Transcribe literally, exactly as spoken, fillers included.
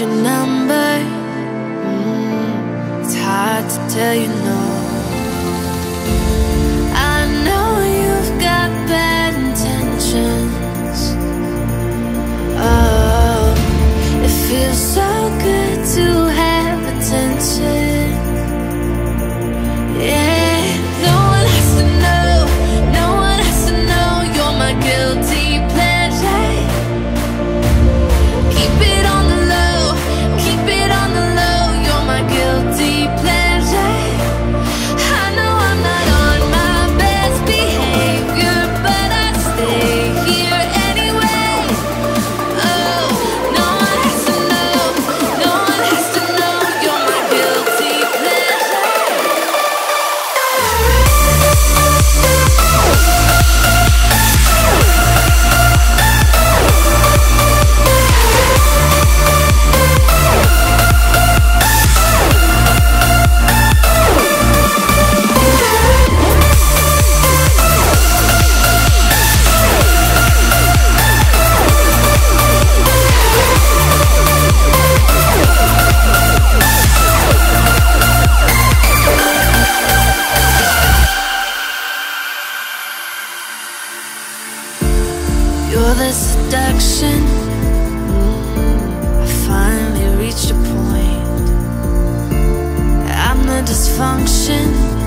your number. Mm, it's hard to tell you no. I know you've got bad intentions. Oh, it feels so good to have attention. Yeah, no one has to know, no one has to know you're my guilty pleasure. Keep it on the low, keep it on the low, you're my guilty pleasure. I know I'm not on my best behavior, but I stay here anyway. Oh, no one has to know, no one has to know you're my guilty pleasure. You're the seduction. Mm, I finally reached a point. I'm the dysfunction.